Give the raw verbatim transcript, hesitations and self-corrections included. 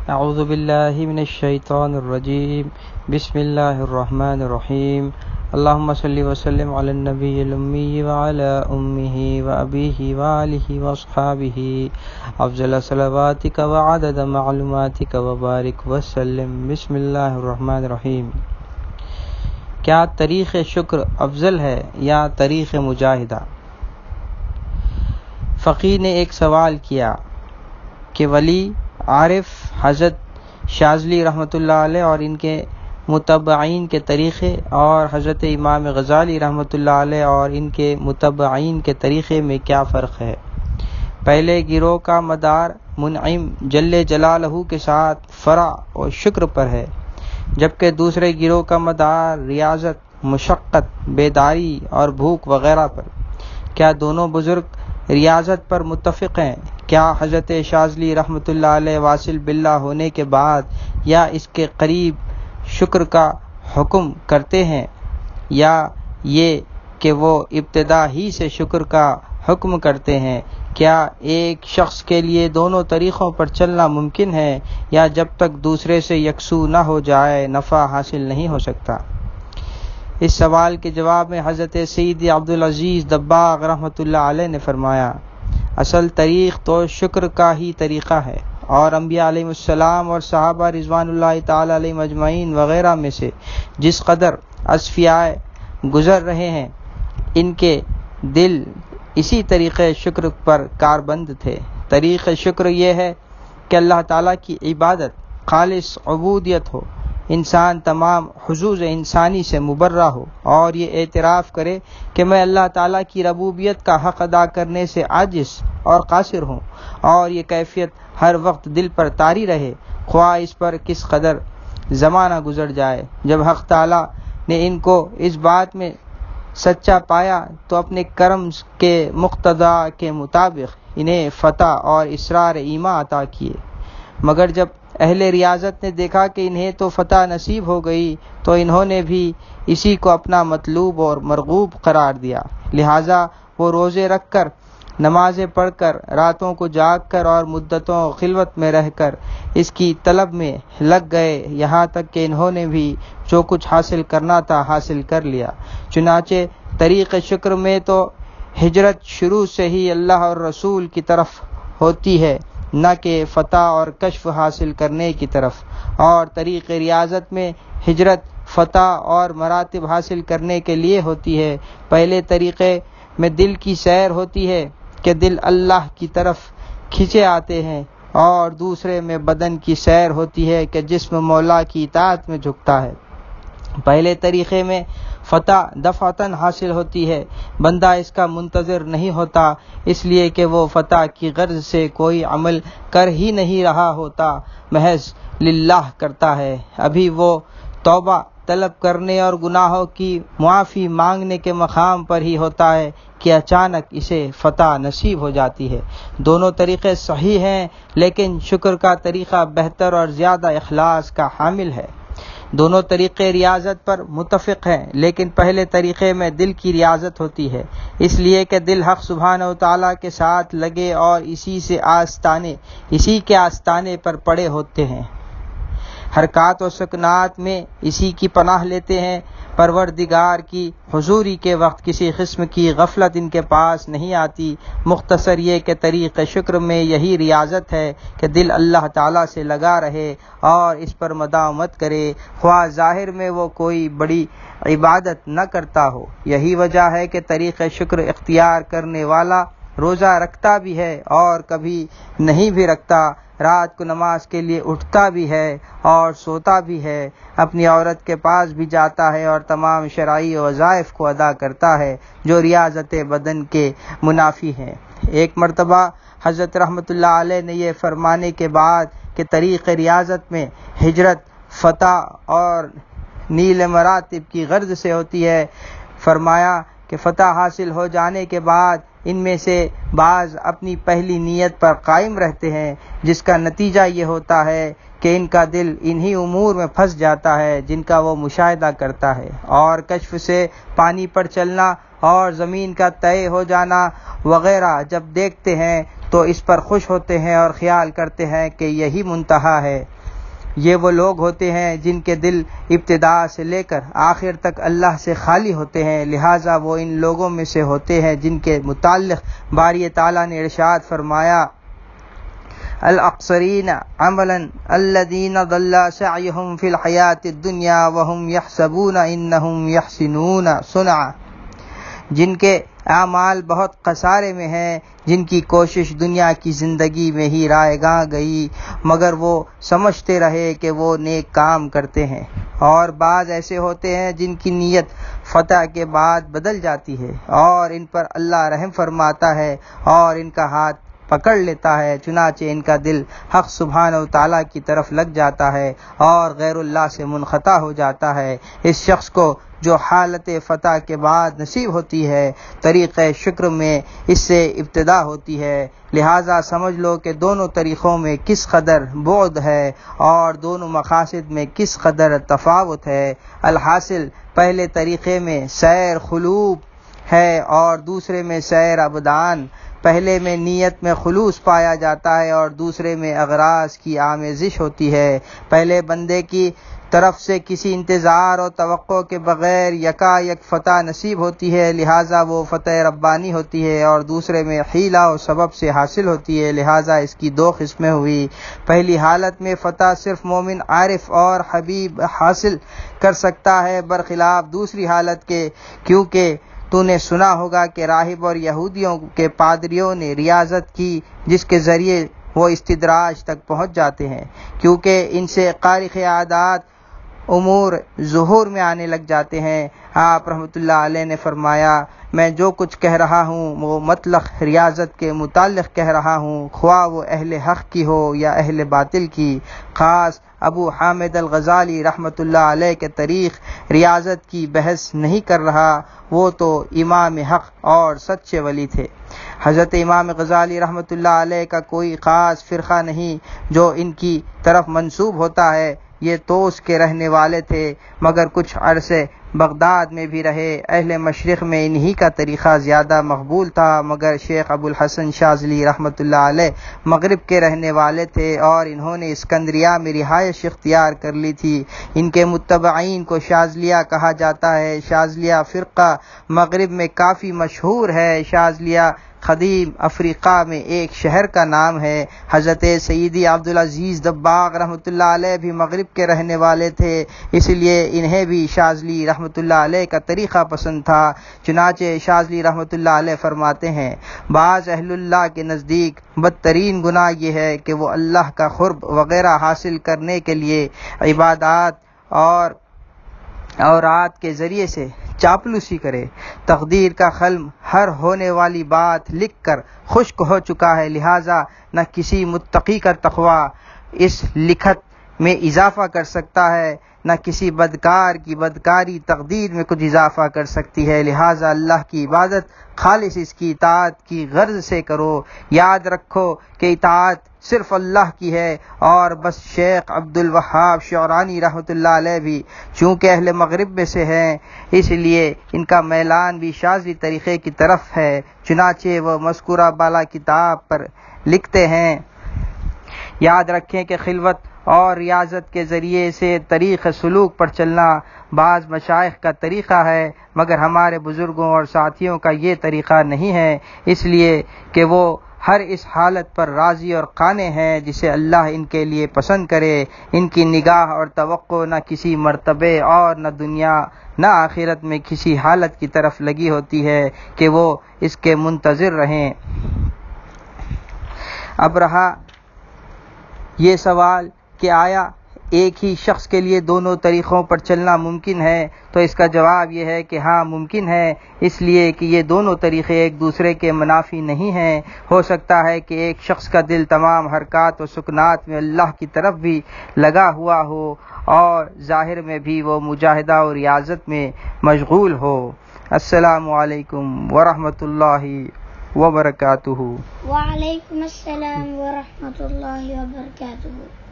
اعوذ باللہ من الشیطان الرجیم بسم اللہ الرحمن الرحیم اللہم صلی وسلم علی النبی الامی وعلی امہ وابیہ وآلہ واصحابہ افضل صلواتک وعدد معلوماتک وبارک وسلم۔ بسم اللہ الرحمن الرحیم۔ کیا طریق شکر افضل ہے یا طریق مجاہدہ؟ فقیر نے ایک سوال کیا کہ ولی عارف حضرت شاذلی رحمۃ اللہ علیہ اور ان کے متبعین کے طریقے اور حضرت امام غزالی رحمۃ اللہ علیہ اور ان کے متبعین کے طریقے میں کیا فرق ہے؟ پہلے گروہ کا مدار منعم جل جلالہ کے ساتھ فرع اور شکر پر ہے، جبکہ دوسرے گروہ کا مدار ریاضت، مشقت، بیداری اور بھوک وغیرہ پر۔ کیا دونوں بزرگ ریاضت پر متفق ہیں؟ کیا حضرت شاذلی رحمۃ اللہ علیہ واصل باللہ ہونے کے بعد یا اس کے قریب شکر کا حکم کرتے ہیں، یا یہ کہ وہ ابتدا ہی سے شکر کا حکم کرتے ہیں؟ کیا ایک شخص کے لیے دونوں طریقوں پر چلنا ممکن ہے، یا جب تک دوسرے سے یکسو نہ ہو جائے نفع حاصل نہیں ہو سکتا؟ اس سوال کے جواب میں حضرت سید عبدالعزیز دباغ رحمۃ اللہ علیہ نے فرمایا، اصل طریق تو شکر کا ہی طریقہ ہے، اور انبیاء علیہ السلام اور صحابہ رضوان اللہ تعالی علیہم اجمعین وغیرہ میں سے جس قدر اصفیاء گزر رہے ہیں، ان کے دل اسی طریقے شکر پر کاربند تھے۔ طریق شکر یہ ہے کہ اللہ تعالیٰ کی عبادت خالص عبودیت ہو، انسان تمام حظوظ انسانی سے مبرہ ہو اور یہ اعتراف کرے کہ میں اللہ تعالیٰ کی ربوبیت کا حق ادا کرنے سے عاجز اور قاصر ہوں، اور یہ کیفیت ہر وقت دل پر طاری رہے، خواہ اس پر کس قدر زمانہ گزر جائے۔ جب حق تعالیٰ نے ان کو اس بات میں سچا پایا تو اپنے کرم کے مقتضا کے مطابق انہیں فتح اور اسرار ایمان عطا کیے، مگر جب اہل ریاضت نے دیکھا کہ انہیں تو فتح نصیب ہو گئی تو انہوں نے بھی اسی کو اپنا مطلوب اور مرغوب قرار دیا، لہٰذا وہ روزے رکھ کر، نمازیں پڑھ کر، راتوں کو جاگ کر اور مدتوں خلوت میں رہ کر اس کی طلب میں لگ گئے، یہاں تک کہ انہوں نے بھی جو کچھ حاصل کرنا تھا حاصل کر لیا۔ چنانچہ طریق شکر میں تو ہجرت شروع سے ہی اللہ اور رسول کی طرف ہوتی ہے، نہ کہ فتح اور کشف حاصل کرنے کی طرف، اور طریق ریاضت میں ہجرت فتح اور مراتب حاصل کرنے کے لیے ہوتی ہے۔ پہلے طریقے میں دل کی سیر ہوتی ہے کہ دل اللہ کی طرف کھینچے آتے ہیں، اور دوسرے میں بدن کی سیر ہوتی ہے کہ جسم مولا کی اطاعت میں جھکتا ہے۔ پہلے طریقے میں فتح دفعتاً حاصل ہوتی ہے، بندہ اس کا منتظر نہیں ہوتا، اس لیے کہ وہ فتح کی غرض سے کوئی عمل کر ہی نہیں رہا ہوتا، محض للہ کرتا ہے۔ ابھی وہ توبہ طلب کرنے اور گناہوں کی معافی مانگنے کے مقام پر ہی ہوتا ہے کہ اچانک اسے فتح نصیب ہو جاتی ہے۔ دونوں طریقے صحیح ہیں، لیکن شکر کا طریقہ بہتر اور زیادہ اخلاص کا حامل ہے۔ دونوں طریقے ریاضت پر متفق ہیں، لیکن پہلے طریقے میں دل کی ریاضت ہوتی ہے، اس لیے کہ دل حق سبحانہ و تعالیٰ کے ساتھ لگے اور اسی سے آستانے اسی کے آستانے پر پڑے ہوتے ہیں، حرکات و سکنات میں اسی کی پناہ لیتے ہیں۔ پروردگار کی حضوری کے وقت کسی قسم کی غفلت ان کے پاس نہیں آتی۔ مختصر یہ کہ طریق شکر میں یہی ریاضت ہے کہ دل اللہ تعالیٰ سے لگا رہے اور اس پر مداومت کرے، خواہ ظاہر میں وہ کوئی بڑی عبادت نہ کرتا ہو۔ یہی وجہ ہے کہ طریق شکر اختیار کرنے والا روزہ رکھتا بھی ہے اور کبھی نہیں بھی رکھتا، رات کو نماز کے لیے اٹھتا بھی ہے اور سوتا بھی ہے، اپنی عورت کے پاس بھی جاتا ہے اور تمام شرعی وظائف کو ادا کرتا ہے جو ریاضت بدن کے منافی ہیں۔ ایک مرتبہ حضرت رحمۃ اللہ علیہ نے یہ فرمانے کے بعد کہ طریق ریاضت میں ہجرت فتح اور نیل مراتب کی غرض سے ہوتی ہے، فرمایا کہ فتح حاصل ہو جانے کے بعد ان میں سے بعض اپنی پہلی نیت پر قائم رہتے ہیں، جس کا نتیجہ یہ ہوتا ہے کہ ان کا دل انہی امور میں پھنس جاتا ہے جن کا وہ مشاہدہ کرتا ہے، اور کشف سے پانی پر چلنا اور زمین کا طے ہو جانا وغیرہ جب دیکھتے ہیں تو تو اس پر خوش ہوتے ہیں اور خیال کرتے ہیں کہ یہی منتہا ہے۔ یہ وہ لوگ ہوتے ہیں جن کے دل ابتدا سے لے کر آخر تک اللہ سے خالی ہوتے ہیں، لہٰذا وہ ان لوگوں میں سے ہوتے ہیں جن کے متعلق باری تعالیٰ نے ارشاد فرمایا الاقصرین عملا الذین ضل سعیہم فی الحیات الدنیا وہم یحسبون انہم یحسنون صنعا، جن کے اعمال بہت خسارے میں ہیں، جن کی کوشش دنیا کی زندگی میں ہی رائے گاں گئی مگر وہ سمجھتے رہے کہ وہ نیک کام کرتے ہیں۔ اور بعض ایسے ہوتے ہیں جن کی نیت فتح کے بعد بدل جاتی ہے اور ان پر اللہ رحم فرماتا ہے اور ان کا ہاتھ پکڑ لیتا ہے، چنانچہ ان کا دل حق سبحانہ و تعالیٰ کی طرف لگ جاتا ہے اور غیر اللہ سے منقطع ہو جاتا ہے۔ اس شخص کو جو حالت فتح کے بعد نصیب ہوتی ہے، طریقہ شکر میں اس سے ابتدا ہوتی ہے، لہٰذا سمجھ لو کہ دونوں طریقوں میں کس قدر بعد ہے اور دونوں مقاصد میں کس قدر تفاوت ہے۔ الحاصل پہلے طریقے میں سیر قلوب ہے اور دوسرے میں سیر ابدان۔ پہلے میں نیت میں خلوص پایا جاتا ہے اور دوسرے میں اغراض کی آمیزش ہوتی ہے۔ پہلے بندے کی طرف سے کسی انتظار اور توقع کے بغیر یکا یک فتح نصیب ہوتی ہے، لہٰذا وہ فتح ربانی ہوتی ہے، اور دوسرے میں حیلہ و سبب سے حاصل ہوتی ہے، لہٰذا اس کی دو قسمیں ہوئی۔ پہلی حالت میں فتح صرف مومن عارف اور حبیب حاصل کر سکتا ہے، برخلاف دوسری حالت کے، کیونکہ تو نے سنا ہوگا کہ راہب اور یہودیوں کے پادریوں نے ریاضت کی جس کے ذریعے وہ استدراج تک پہنچ جاتے ہیں، کیونکہ ان سے خارق عادات امور ظہور میں آنے لگ جاتے ہیں۔ آپ رحمۃ اللہ علیہ نے فرمایا میں جو کچھ کہہ رہا ہوں وہ مطلق ریاضت کے متعلق کہہ رہا ہوں، خواہ وہ اہل حق کی ہو یا اہل باطل کی۔ خاص ابو حامد الغزالی رحمۃ اللہ علیہ کے طریق ریاضت کی بحث نہیں کر رہا، وہ تو امام حق اور سچے ولی تھے۔ حضرت امام غزالی رحمۃ اللہ علیہ کا کوئی خاص فرقہ نہیں جو ان کی طرف منسوب ہوتا ہے، یہ توس کے رہنے والے تھے مگر کچھ عرصے بغداد میں بھی رہے۔ اہل مشرق میں انہی کا طریقہ زیادہ مقبول تھا، مگر شیخ ابو الحسن شاذلی رحمۃ اللہ علیہ مغرب کے رہنے والے تھے اور انہوں نے اسکندریہ میں رہائش اختیار کر لی تھی۔ ان کے متبعین کو شاذلیہ کہا جاتا ہے۔ شاذلیہ فرقہ مغرب میں کافی مشہور ہے۔ شاذلیہ قدیم افریقہ میں ایک شہر کا نام ہے۔ حضرت سیدی عبدالعزیز دباغ رحمۃ اللہ علیہ بھی مغرب کے رہنے والے تھے، اس لیے انہیں بھی شاذلی رحمۃ اللہ علیہ کا طریقہ پسند تھا۔ چنانچہ شاذلی رحمۃ اللہ علیہ فرماتے ہیں بعض اہل اللہ کے نزدیک بدترین گناہ یہ ہے کہ وہ اللہ کا قرب وغیرہ حاصل کرنے کے لیے عبادات اور اورات کے ذریعے سے چاپلوسی کرے۔ تقدیر کا قلم ہر ہونے والی بات لکھ کر خشک ہو چکا ہے، لہٰذا نہ کسی متقی کا تقوی اس لکھت میں اضافہ کر سکتا ہے، نہ کسی بدکار کی بدکاری تقدیر میں کچھ اضافہ کر سکتی ہے، لہٰذا اللہ کی عبادت خالص اس کی اطاعت کی غرض سے کرو۔ یاد رکھو کہ اطاعت صرف اللہ کی ہے اور بس۔ شیخ عبد الوہاب شعرانی رحمۃ اللہ علیہ بھی چونکہ اہل مغرب میں سے ہیں، اس لیے ان کا میلان بھی شاذلی طریقے کی طرف ہے، چنانچہ وہ مذکورہ بالا کتاب پر لکھتے ہیں یاد رکھیں کہ خلوت اور ریاضت کے ذریعے سے طریق سلوک پر چلنا بعض مشائخ کا طریقہ ہے، مگر ہمارے بزرگوں اور ساتھیوں کا یہ طریقہ نہیں ہے، اس لیے کہ وہ ہر اس حالت پر راضی اور قانع ہیں جسے اللہ ان کے لیے پسند کرے۔ ان کی نگاہ اور توقع نہ کسی مرتبے اور نہ دنیا نہ آخرت میں کسی حالت کی طرف لگی ہوتی ہے کہ وہ اس کے منتظر رہیں۔ اب رہا یہ سوال کہ آیا ایک ہی شخص کے لیے دونوں طریقوں پر چلنا ممکن ہے، تو اس کا جواب یہ ہے کہ ہاں ممکن ہے، اس لیے کہ یہ دونوں طریقے ایک دوسرے کے منافی نہیں ہیں۔ ہو سکتا ہے کہ ایک شخص کا دل تمام حرکات و سکنات میں اللہ کی طرف بھی لگا ہوا ہو اور ظاہر میں بھی وہ مجاہدہ اور ریاضت میں مشغول ہو۔ السلام علیکم ورحمۃ اللہ وبرکاتہ۔ وعلیکم السلام ورحمۃ اللہ وبرکاتہ۔